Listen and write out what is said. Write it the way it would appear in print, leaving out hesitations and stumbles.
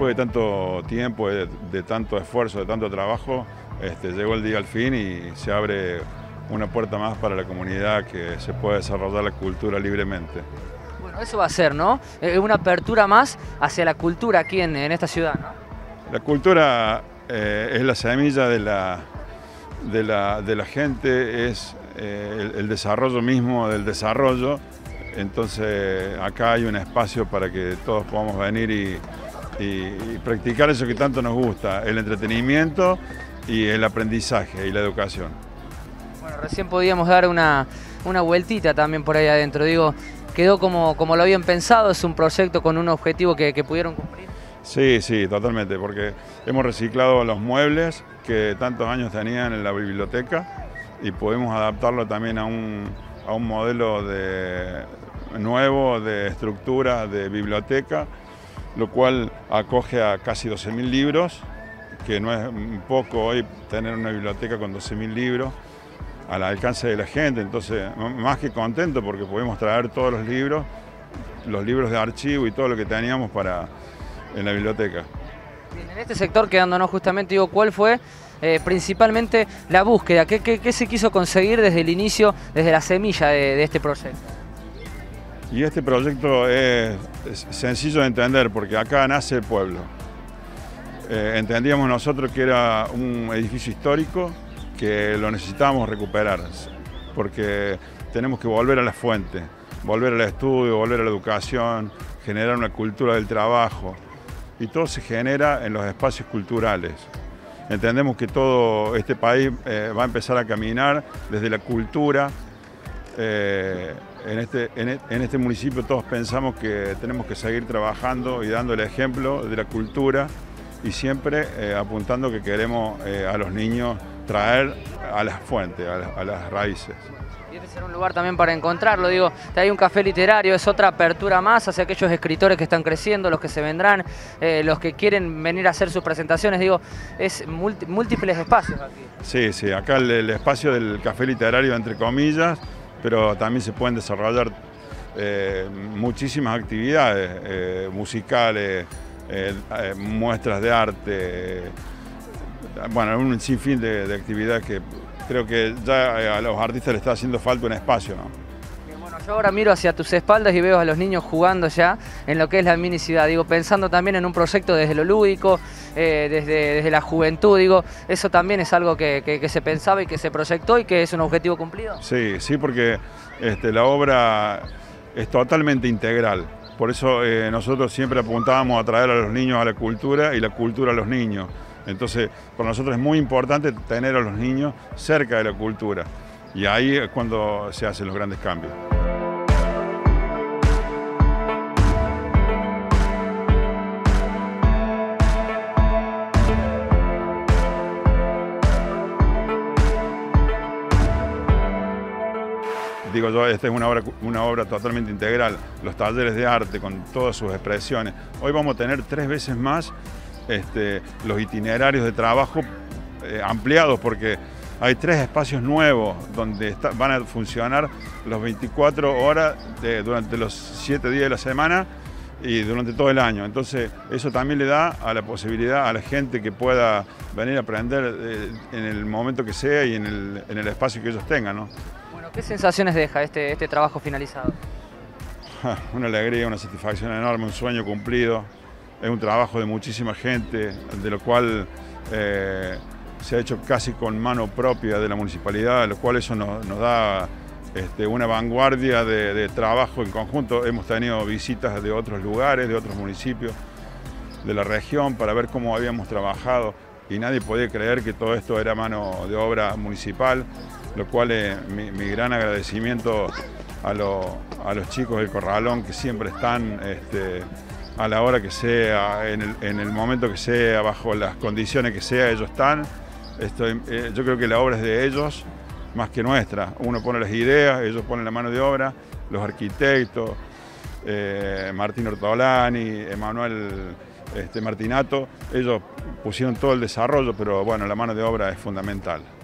después de tanto tiempo, de tanto esfuerzo, de tanto trabajo, llegó el día al fin y se abre una puerta más para la comunidad que se pueda desarrollar la cultura libremente. Bueno, eso va a ser, ¿no? Una apertura más hacia la cultura aquí en esta ciudad, ¿no? La cultura es la semilla de la gente, es el desarrollo mismo del desarrollo. Entonces acá hay un espacio para que todos podamos venir y practicar eso que tanto nos gusta, el entretenimiento y el aprendizaje y la educación. Bueno, recién podíamos dar una vueltita también por ahí adentro. Digo, quedó como lo habían pensado, es un proyecto con un objetivo que pudieron cumplir. Sí, sí, totalmente, porque hemos reciclado los muebles que tantos años tenían en la biblioteca y podemos adaptarlo también a un modelo nuevo de estructura de biblioteca, lo cual acoge a casi 12.000 libros, que no es poco hoy tener una biblioteca con 12.000 libros al alcance de la gente. Entonces, más que contento porque podemos traer todos los libros de archivo y todo lo que teníamos en la biblioteca. Bien, en este sector, quedándonos justamente, digo, ¿cuál fue principalmente la búsqueda? ¿Qué se quiso conseguir desde el inicio, desde la semilla de este proyecto? Y este proyecto es sencillo de entender porque acá nace el pueblo. Entendíamos nosotros que era un edificio histórico que lo necesitábamos recuperar porque tenemos que volver a la fuente, volver al estudio, volver a la educación, generar una cultura del trabajo. Y todo se genera en los espacios culturales. Entendemos que todo este país va a empezar a caminar desde la cultura. En este municipio todos pensamos que tenemos que seguir trabajando y dando el ejemplo de la cultura y siempre apuntando que queremos a los niños traer a las fuentes, a las raíces. Y este será un lugar también para encontrarlo, digo, hay un café literario, es otra apertura más hacia aquellos escritores que están creciendo, los que se vendrán, los que quieren venir a hacer sus presentaciones, digo, es múltiples espacios aquí. Sí, sí, acá el espacio del café literario, entre comillas, pero también se pueden desarrollar muchísimas actividades musicales, muestras de arte, bueno, un sinfín de actividades que creo que ya a los artistas les está haciendo falta un espacio, ¿no? Bien, bueno, yo ahora miro hacia tus espaldas y veo a los niños jugando ya en lo que es la mini ciudad, digo, pensando también en un proyecto desde lo lúdico, desde la juventud, digo, eso también es algo que se pensaba y que se proyectó y que es un objetivo cumplido. Sí, sí, porque la obra es totalmente integral. Por eso nosotros siempre apuntábamos a traer a los niños a la cultura y la cultura a los niños. Entonces, para nosotros es muy importante tener a los niños cerca de la cultura. Y ahí es cuando se hacen los grandes cambios. Digo yo, esta es una obra totalmente integral, los talleres de arte con todas sus expresiones. Hoy vamos a tener 3 veces más los itinerarios de trabajo ampliados porque hay 3 espacios nuevos donde van a funcionar las 24 horas durante los 7 días de la semana y durante todo el año. Entonces eso también le da a la posibilidad a la gente que pueda venir a aprender en el momento que sea y en el espacio que ellos tengan, ¿no? Bueno, ¿qué sensaciones deja este trabajo finalizado? Una alegría, una satisfacción enorme, un sueño cumplido. Es un trabajo de muchísima gente, de lo cual se ha hecho casi con mano propia de la municipalidad, lo cual eso nos da una vanguardia de trabajo en conjunto. Hemos tenido visitas de otros lugares, de otros municipios de la región para ver cómo habíamos trabajado y nadie podía creer que todo esto era mano de obra municipal, lo cual mi gran agradecimiento a los chicos del Corralón que siempre están a la hora que sea, en el momento que sea, bajo las condiciones que sea, ellos están. Yo creo que la obra es de ellos, más que nuestra. Uno pone las ideas, ellos ponen la mano de obra, los arquitectos, Martín Ortolani, Emanuel Martinato, ellos pusieron todo el desarrollo, pero bueno, la mano de obra es fundamental.